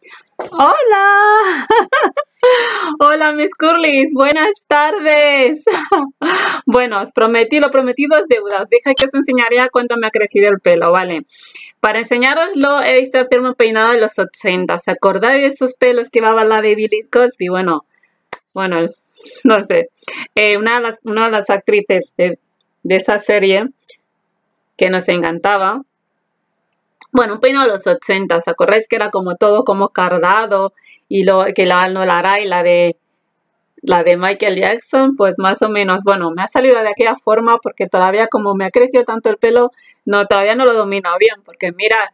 Hola, hola mis curlis, buenas tardes. Bueno, os prometí, lo prometido es deuda. Os dije que os enseñaría cuánto me ha crecido el pelo, ¿vale? Para enseñaroslo he decidido hacerme un peinado de los 80. ¿Os acordáis de esos pelos que llevaba la de Billie Cosby? Bueno, no sé. Una de las actrices de esa serie que nos encantaba. Bueno, un peinado de los 80, ¿os acordáis que era como todo como cardado y lo que la Nolara y la de Michael Jackson, pues más o menos, bueno, me ha salido de aquella forma porque todavía como me ha crecido tanto el pelo, no, todavía no lo domino bien, porque mira,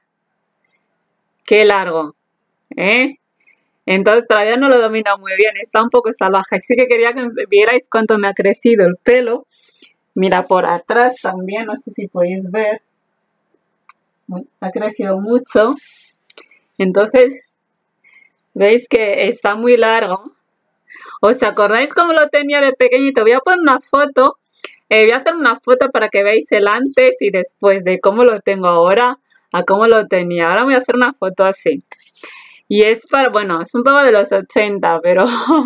qué largo, ¿eh? Entonces todavía no lo domino muy bien, está un poco salvaje, así que quería que vierais cuánto me ha crecido el pelo. Mira, por atrás también, no sé si podéis ver, ha crecido mucho, entonces veis que está muy largo. ¿Os acordáis cómo lo tenía de pequeñito? Voy a poner una foto. Voy a hacer una foto para que veáis el antes y después de cómo lo tengo ahora a cómo lo tenía. Ahora voy a hacer una foto así. Y es para, bueno, es un poco de los 80, pero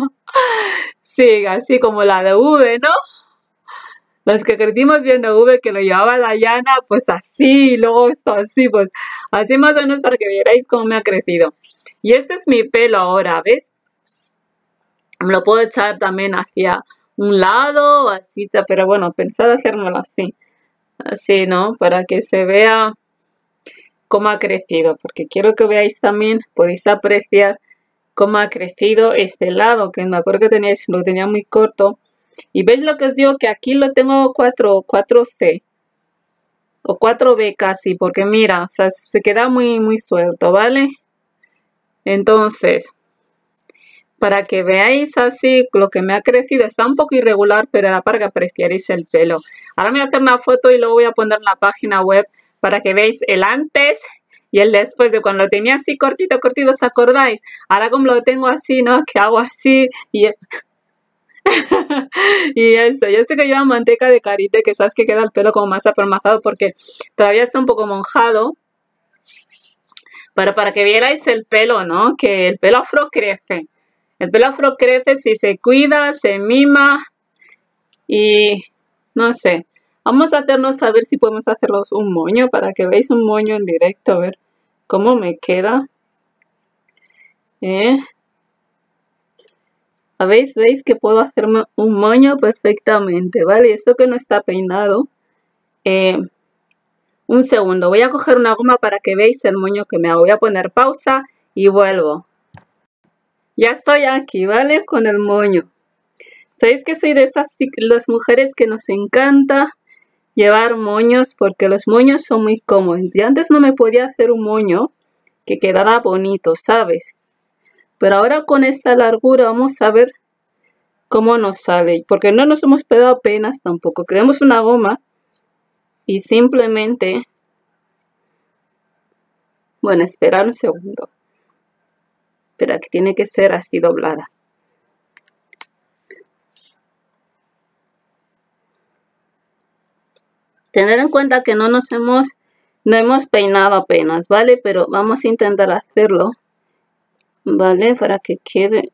sí, así como la de V, ¿no? Los que crecimos viendo V que lo llevaba Dayana, pues así, luego esto así, pues así más o menos para que vierais cómo me ha crecido. Y este es mi pelo ahora, ¿ves? Me lo puedo echar también hacia un lado, así, pero bueno, pensad hacérmelo así. Así, ¿no? Para que se vea cómo ha crecido. Porque quiero que veáis también, podéis apreciar cómo ha crecido este lado, que me acuerdo que lo tenía muy corto. Y veis lo que os digo, que aquí lo tengo 4C o 4B casi, porque mira, o sea, se queda muy, muy suelto, ¿vale? Entonces, para que veáis así lo que me ha crecido. Está un poco irregular, pero era para que apreciaréis el pelo. Ahora me voy a hacer una foto y luego voy a poner en la página web para que veáis el antes y el después de cuando lo tenía así cortito, cortito, ¿os acordáis? Ahora como lo tengo así, ¿no? Que hago así y... y eso, yo sé que lleva manteca de karité, que sabes que queda el pelo como más apelmazado porque todavía está un poco monjado. Pero para que vierais el pelo, ¿no? Que el pelo afro crece. El pelo afro crece si se cuida, se mima y no sé. Vamos a hacernos a ver si podemos hacernos un moño para que veáis un moño en directo, a ver cómo me queda. ¿Veis que puedo hacerme un moño perfectamente, ¿vale? Eso que no está peinado. Un segundo, voy a coger una goma para que veáis el moño que me hago. Voy a poner pausa y vuelvo. Ya estoy aquí, ¿vale? Con el moño. ¿Sabéis que soy de las mujeres que nos encanta llevar moños? Porque los moños son muy cómodos. Y antes no me podía hacer un moño que quedara bonito, ¿sabes? Pero ahora con esta largura vamos a ver cómo nos sale. Porque no nos hemos pegado apenas tampoco. Queremos una goma y simplemente... Bueno, esperar un segundo. Espera, que tiene que ser así doblada. Tener en cuenta que no hemos peinado apenas, ¿vale? Pero vamos a intentar hacerlo, ¿vale? Para que quede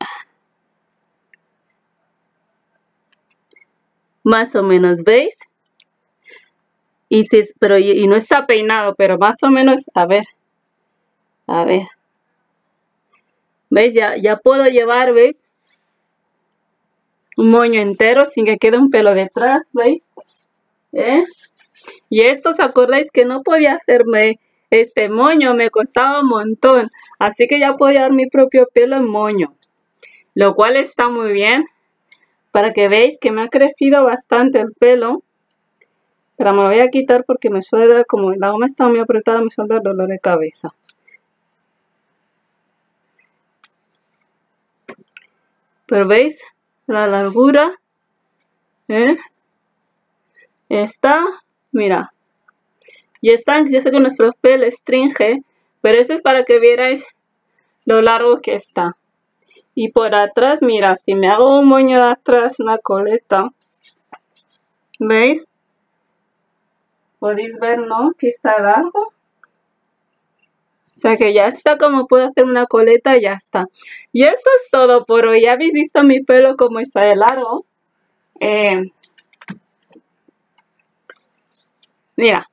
más o menos, ¿veis? Y no está peinado, pero más o menos, a ver. ¿Veis? Ya puedo llevar, ¿veis? Un moño entero sin que quede un pelo detrás, ¿veis? Y esto, ¿os acordáis que no podía hacerme este moño? Me costaba un montón. Así que ya puedo llevar mi propio pelo en moño. Lo cual está muy bien. Para que veáis que me ha crecido bastante el pelo. Pero me lo voy a quitar porque me suele dar, como la goma está muy apretada, me suele dar dolor de cabeza. Pero veis la largura. Está, mira. Y está, yo sé que nuestro pelo estringe, pero eso es para que vierais lo largo que está. Y por atrás, mira, si me hago un moño de atrás, una coleta, ¿veis? Podéis ver, ¿no? Que está largo. sea que ya está, como puedo hacer una coleta, ya está. Y esto es todo por hoy. ¿Ya habéis visto mi pelo como está de largo? Mira.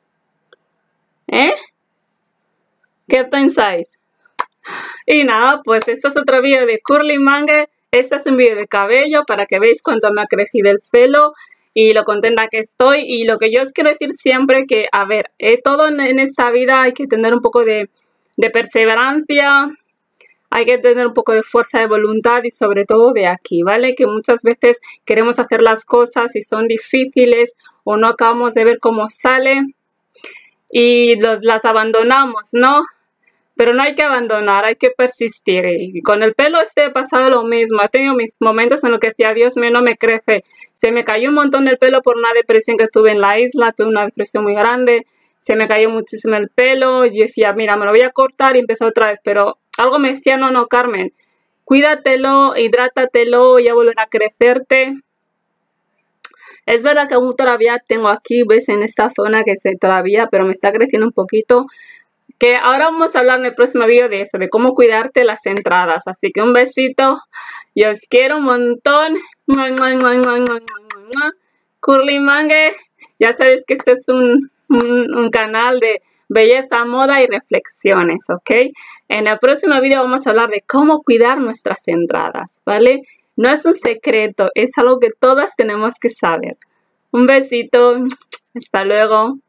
¿Qué pensáis? Y nada, pues esto es otro vídeo de Curly Mange. Este es un vídeo de cabello para que veáis cuánto me ha crecido el pelo y lo contenta que estoy. Y lo que yo os quiero decir siempre que, a ver, todo en esta vida hay que tener un poco de perseverancia, hay que tener un poco de fuerza de voluntad y sobre todo de aquí, ¿vale? Que muchas veces queremos hacer las cosas y son difíciles o no acabamos de ver cómo sale y las abandonamos, ¿no? Pero no hay que abandonar, hay que persistir. Y con el pelo he pasado lo mismo. He tenido mis momentos en los que decía, Dios mío, no me crece. Se me cayó un montón el pelo por una depresión que tuve en la isla. Tuve una depresión muy grande. Se me cayó muchísimo el pelo. Y decía, mira, me lo voy a cortar y empezó otra vez. Pero algo me decía, no, Carmen, cuídatelo, hidrátatelo, ya volverá a crecerte. Es verdad que aún todavía tengo aquí, ves, en esta zona que todavía, pero me está creciendo un poquito. Que ahora vamos a hablar en el próximo vídeo de eso, de cómo cuidarte las entradas. Así que un besito. Y os quiero un montón. Curly Mange. Ya sabéis que este es un canal de belleza, moda y reflexiones, ¿ok? En el próximo vídeo vamos a hablar de cómo cuidar nuestras entradas, ¿vale? No es un secreto, es algo que todas tenemos que saber. Un besito. Hasta luego.